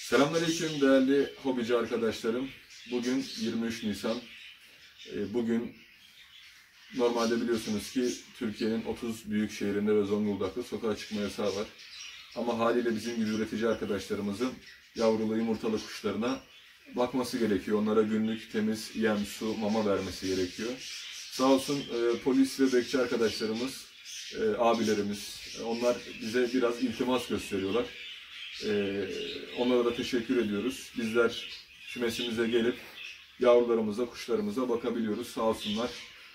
Selamünaleyküm değerli hobici arkadaşlarım. Bugün 23 Nisan. Bugün normalde biliyorsunuz ki Türkiye'nin 30 büyük şehrinde ve Zonguldak'ta sokağa çıkma yasağı var. Ama haliyle bizim gibi üretici arkadaşlarımızın yavrulu yumurtalı kuşlarına bakması gerekiyor. Onlara günlük temiz yem, su, mama vermesi gerekiyor. Sağ olsun polis ve bekçi arkadaşlarımız, abilerimiz, onlar bize biraz iltimas gösteriyorlar. Onlara da teşekkür ediyoruz. Bizler kümesimize gelip yavrularımıza, kuşlarımıza bakabiliyoruz. Sağ olsunlar.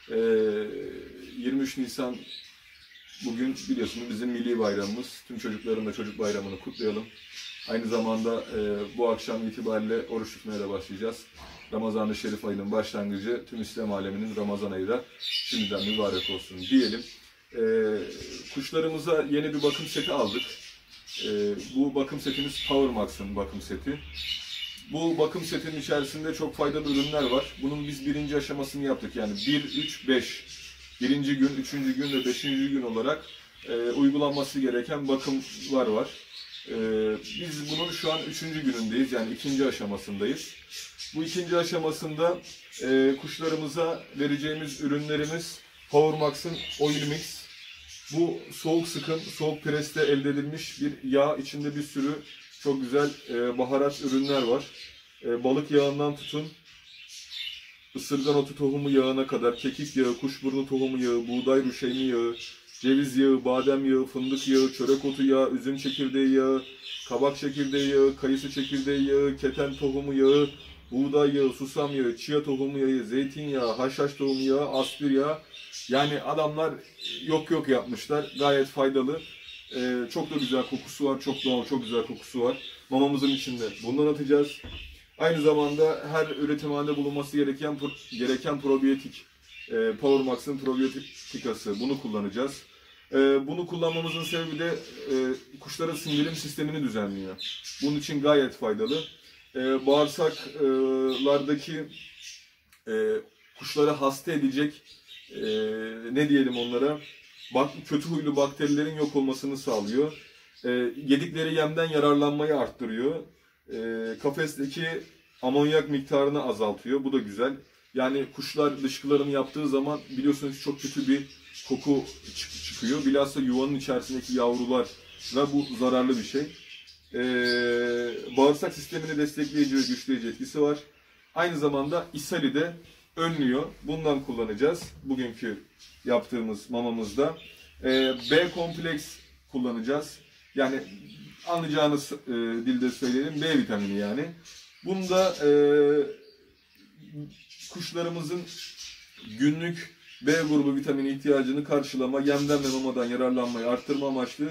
23 Nisan bugün biliyorsunuz bizim milli bayramımız. Tüm çocukların da çocuk bayramını kutlayalım. Aynı zamanda bu akşam itibariyle oruç tutmaya da başlayacağız. Ramazan-ı Şerif ayının başlangıcı tüm İslam aleminin Ramazan ayı da şimdiden mübarek olsun diyelim. Kuşlarımıza yeni bir bakım seti aldık. Bu bakım setimiz Powermax'ın bakım seti. Bu bakım setinin içerisinde çok faydalı ürünler var. Bunun biz birinci aşamasını yaptık. Yani 1, 3, 5. Birinci gün, üçüncü gün ve beşinci gün olarak uygulanması gereken bakımlar var. Biz bunun şu an üçüncü günündeyiz. Yani ikinci aşamasındayız. Bu ikinci aşamasında kuşlarımıza vereceğimiz ürünlerimiz Powermax'ın Oil Mix. Bu soğuk sıkım, soğuk preste elde edilmiş bir yağ. İçinde bir sürü çok güzel baharat ürünler var. Balık yağından tutun, ısırgan otu tohumu yağına kadar, kekik yağı, kuşburnu tohumu yağı, buğday ruşeyni yağı, ceviz yağı, badem yağı, fındık yağı, çörek otu yağı, üzüm çekirdeği yağı, kabak çekirdeği yağı, kayısı çekirdeği yağı, keten tohumu yağı, buğday yağı, susam yağı, chia tohumu yağı, zeytinyağı, haşhaş tohumu yağı, aspir yağı. Yani adamlar yok yapmışlar. Gayet faydalı. Çok da güzel kokusu var. Çok doğal, çok güzel kokusu var. Mamamızın içinde bundan atacağız. Aynı zamanda her üretimhanede bulunması gereken probiyotik. Powermax'ın probiyotikası. Bunu kullanacağız. Bunu kullanmamızın sebebi de kuşların sindirim sistemini düzenliyor. Bunun için gayet faydalı. Bağırsaklardaki kuşları hasta edecek ne diyelim onlara, kötü huylu bakterilerin yok olmasını sağlıyor. Yedikleri yemden yararlanmayı arttırıyor. Kafesteki amonyak miktarını azaltıyor. Bu da güzel. Yani kuşlar dışkılarını yaptığı zaman biliyorsunuz çok kötü bir koku çıkıyor. Bilhassa yuvanın içerisindeki yavrular ve bu zararlı bir şey. Bağırsak sistemini destekleyici ve güçleyici etkisi var. Aynı zamanda ishali de önlüyor. Bundan kullanacağız bugünkü yaptığımız mamamızda. B kompleks kullanacağız. Yani anlayacağınız dilde söyleyelim, B vitamini yani. Bunda kuşlarımızın günlük B grubu vitamini ihtiyacını karşılama, yemden ve mamadan yararlanmayı arttırma amaçlı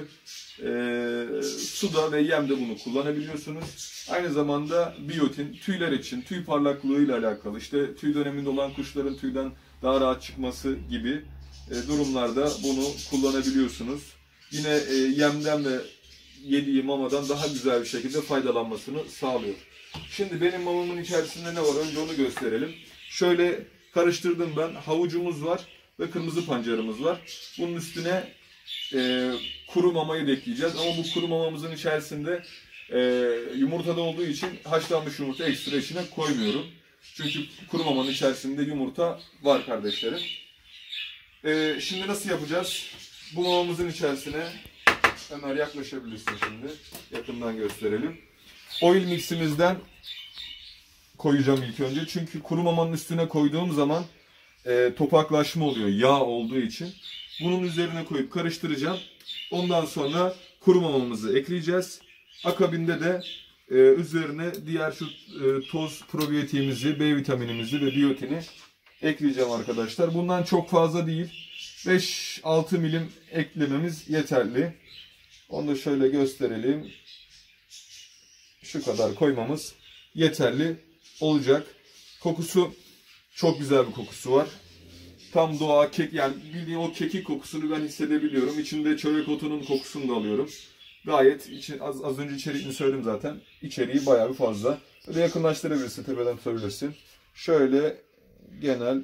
suda ve yemde bunu kullanabiliyorsunuz. Aynı zamanda biyotin, tüyler için, tüy parlaklığıyla alakalı, işte tüy döneminde olan kuşların tüyden daha rahat çıkması gibi durumlarda bunu kullanabiliyorsunuz. Yine yemden ve yediği mamadan daha güzel bir şekilde faydalanmasını sağlıyor. Şimdi benim mamamın içerisinde ne var? Önce onu gösterelim. Şöyle karıştırdım ben. Havucumuz var ve kırmızı pancarımız var. Bunun üstüne kuru mamayı da ekleyeceğiz. Ama bu kuru mamamızın içerisinde yumurtalı olduğu için haşlanmış yumurta ekstra içine koymuyorum. Çünkü kuru mamanın içerisinde yumurta var kardeşlerim. Şimdi nasıl yapacağız? Bu mamamızın içerisine Ömer yaklaşabilirsin şimdi. Yakından gösterelim. Oil miximizden koyacağım ilk önce. Çünkü kuru mamanın üstüne koyduğum zaman topaklaşma oluyor. Yağ olduğu için. Bunun üzerine koyup karıştıracağım. Ondan sonra kuru mamamızı ekleyeceğiz. Akabinde de üzerine diğer şu toz probiyotiğimizi, B vitaminimizi ve biyotini ekleyeceğim arkadaşlar. Bundan çok fazla değil. 5-6 milim eklememiz yeterli. Onu da şöyle gösterelim. Şu kadar koymamız yeterli olacak. Kokusu çok güzel bir kokusu var. Tam doğa kek, yani bildiğin o kekik kokusunu ben hissedebiliyorum. İçinde çörek otunun kokusunu da alıyorum. Gayet az önce içeriğini söyledim zaten. İçeriği bayağı bir fazla. Böyle yakınlaştırabilirsin, tepeden tutabilirsin. Şöyle genel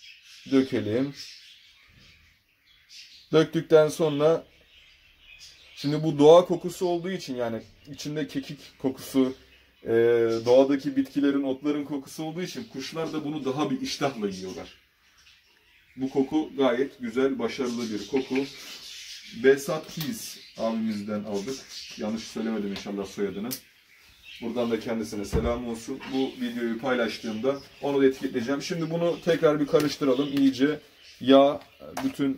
dökelim. Döktükten sonra Şimdi bu doğa kokusu olduğu için, yani içinde kekik kokusu, doğadaki bitkilerin, otların kokusu olduğu için kuşlar da bunu daha bir iştahla yiyorlar. Bu koku gayet güzel, başarılı bir koku. Behzat Kiz abimizden aldık. Yanlış söylemedim inşallah soyadını. Buradan da kendisine selam olsun. Bu videoyu paylaştığımda onu da etiketleyeceğim. Şimdi bunu tekrar bir karıştıralım. İyice yağ bütün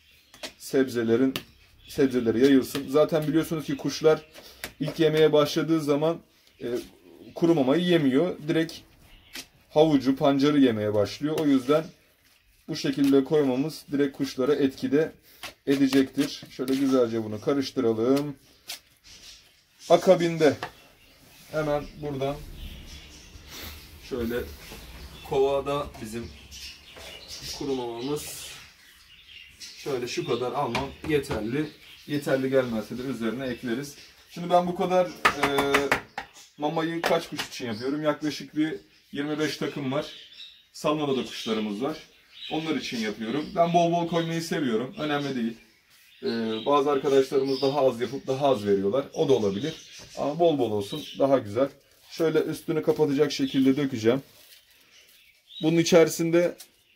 sebzeleri yayılsın. Zaten biliyorsunuz ki kuşlar ilk yemeye başladığı zaman kuru mamayı yemiyor. Direkt havucu, pancarı yemeye başlıyor. O yüzden bu şekilde koymamız direkt kuşlara etkide edecektir. Şöyle güzelce bunu karıştıralım. Akabinde hemen buradan şöyle kovada bizim kuru mamamız, şöyle şu kadar almam yeterli. Yeterli gelmezse de üzerine ekleriz. Şimdi ben bu kadar mamayı kaç kuş için yapıyorum? Yaklaşık bir 25 takım var. Salmona'da da kuşlarımız var. Onlar için yapıyorum. Ben bol bol koymayı seviyorum. Önemli değil. Bazı arkadaşlarımız daha az yapıp daha az veriyorlar. O da olabilir. Ama bol bol olsun. Daha güzel. Şöyle üstünü kapatacak şekilde dökeceğim. Bunun içerisinde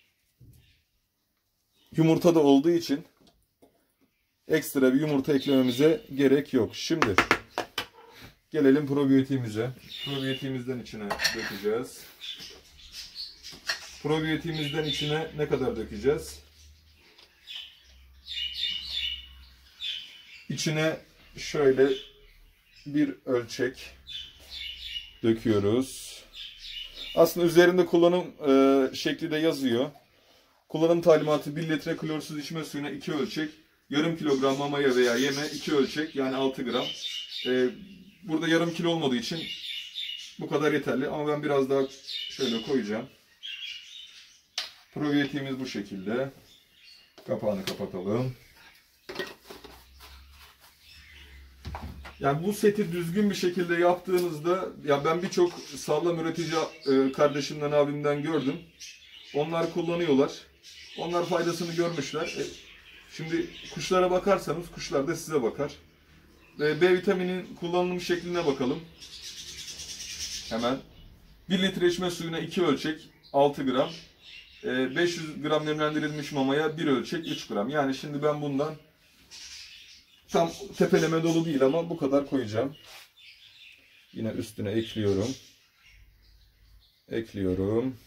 yumurta da olduğu için ekstra bir yumurta eklememize gerek yok. Şimdi gelelim probiyotiğimize. Probiyotiğimizden içine dökeceğiz. Probiyotiğimizden içine ne kadar dökeceğiz? İçine şöyle bir ölçek döküyoruz. Aslında üzerinde kullanım şekli de yazıyor. Kullanım talimatı: 1 litre klorsuz içme suyuna 2 ölçek, yarım kilogram mamaya veya yeme 2 ölçek, yani 6 gram. Burada yarım kilo olmadığı için bu kadar yeterli ama ben biraz daha şöyle koyacağım. Probiyotiğimiz bu şekilde. Kapağını kapatalım. Yani bu seti düzgün bir şekilde yaptığınızda, ya ben birçok sağlam üretici kardeşimden, abimden gördüm. Onlar kullanıyorlar. Onlar faydasını görmüşler. Şimdi kuşlara bakarsanız kuşlar da size bakar. B vitaminin kullanım şekline bakalım. Hemen 1 litre içme suyuna 2 ölçek 6 gram. 500 gram nemlendirilmiş mamaya 1 ölçek 3 gram. Yani şimdi ben bundan tam tepeleme dolu değil ama bu kadar koyacağım. Yine üstüne ekliyorum. Ekliyorum.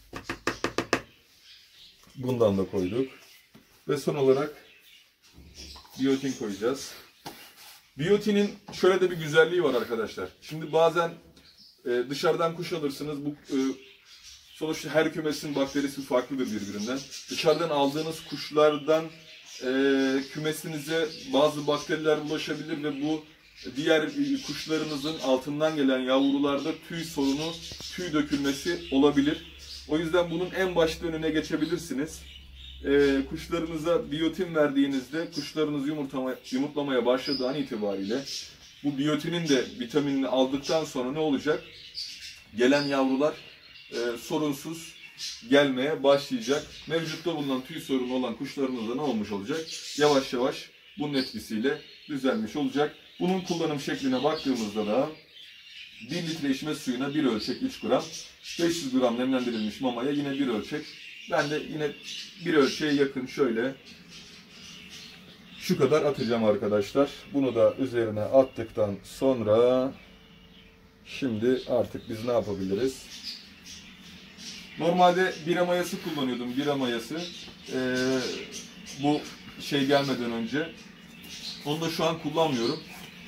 Bundan da koyduk. Ve son olarak biyotin koyacağız. Biyotinin şöyle de bir güzelliği var arkadaşlar. Şimdi bazen dışarıdan kuş alırsınız. Bu sonuçta her kümesin bakterisi farklıdır birbirinden. Dışarıdan aldığınız kuşlardan kümesinize bazı bakteriler bulaşabilir ve bu diğer kuşlarınızın altından gelen yavrularda tüy sorunu, tüy dökülmesi olabilir. O yüzden bunun en başta önüne geçebilirsiniz. Kuşlarınıza biyotin verdiğinizde kuşlarınız yumurtlamaya başladığı an itibariyle bu biyotinin de vitaminini aldıktan sonra ne olacak? Gelen yavrular sorunsuz gelmeye başlayacak. Mevcutta bulunan tüy sorunu olan kuşlarınızda ne olmuş olacak? Yavaş yavaş bunun etkisiyle düzelmiş olacak. Bunun kullanım şekline baktığımızda da 1 litre içme suyuna 1 ölçek 3 gram, 500 gram nemlendirilmiş mamaya yine 1 ölçek. Ben de yine 1 ölçeğe yakın şöyle şu kadar atacağım arkadaşlar. Bunu da üzerine attıktan sonra şimdi artık biz ne yapabiliriz? Normalde bira mayası kullanıyordum. Bira mayası. Bu şey gelmeden önce. Onu da şu an kullanmıyorum.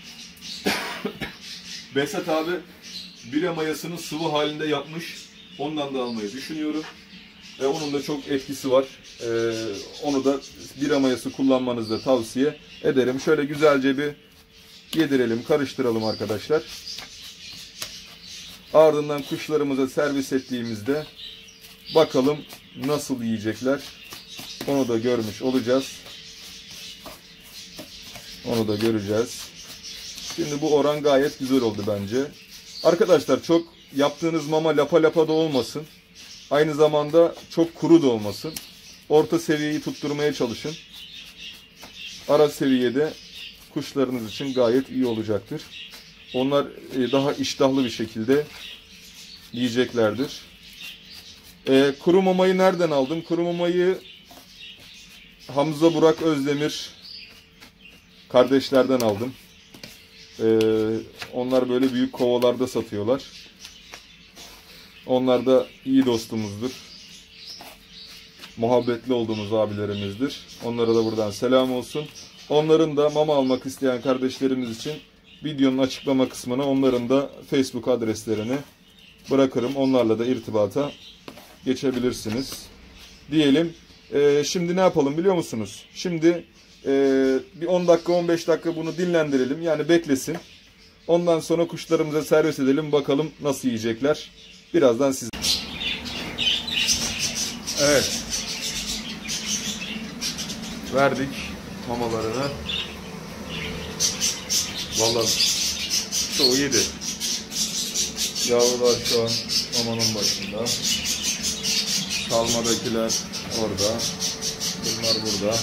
Behzat abi bira mayasını sıvı halinde yapmış. Ondan da almayı düşünüyorum. Onun da çok etkisi var. Onu da bira mayası kullanmanızı da tavsiye ederim. Şöyle güzelce bir yedirelim, karıştıralım arkadaşlar. Ardından kuşlarımıza servis ettiğimizde bakalım nasıl yiyecekler. Onu da görmüş olacağız. Onu da göreceğiz. Şimdi bu oran gayet güzel oldu bence. Arkadaşlar çok yaptığınız mama lapa lapa da olmasın. Aynı zamanda çok kuru da olmasın. Orta seviyeyi tutturmaya çalışın. Ara seviyede kuşlarınız için gayet iyi olacaktır. Onlar daha iştahlı bir şekilde yiyeceklerdir. Kuru mamayı nereden aldım? Kuru mamayı Hamza Burak Özdemir kardeşlerden aldım. Onlar böyle büyük kovalarda satıyorlar. Onlar da iyi dostumuzdur. Muhabbetli olduğumuz abilerimizdir. Onlara da buradan selam olsun. Onların da mama almak isteyen kardeşlerimiz için videonun açıklama kısmına onların da Facebook adreslerini bırakırım. Onlarla da irtibata geçebilirsiniz. Diyelim. Şimdi ne yapalım biliyor musunuz? Şimdi bir 10 dakika 15 dakika bunu dinlendirelim. Yani beklesin. Ondan sonra kuşlarımıza servis edelim. Bakalım nasıl yiyecekler. Birazdan siz. Evet. Verdik mamalarını. Vallahi çoğu yedi. Yavrular şu an mamanın başında. Salmadakiler orada. Bunlar burada.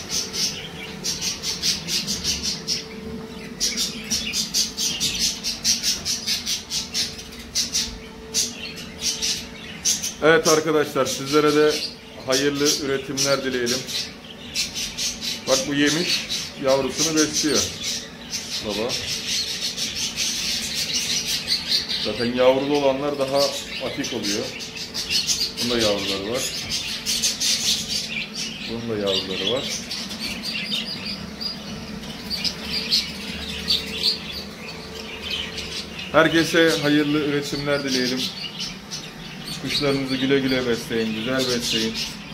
Evet arkadaşlar, sizlere de hayırlı üretimler dileyelim. Bak bu yemiş, yavrusunu besliyor baba. Zaten yavrulu olanlar daha atik oluyor. Bunda yavruları var. Bunun da yavruları var. Herkese hayırlı üretimler dileyelim. Kuşlarınızı güle güle besleyin, güzel besleyin.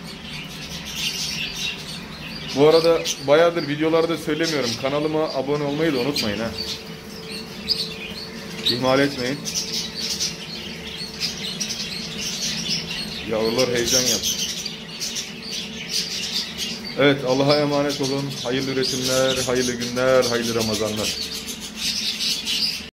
Bu arada bayağıdır videolarda söylemiyorum. Kanalıma abone olmayı da unutmayın ha. İhmal etmeyin. Yavrular heyecan yaptı. Evet, Allah'a emanet olun. Hayırlı üretimler, hayırlı günler, hayırlı Ramazanlar.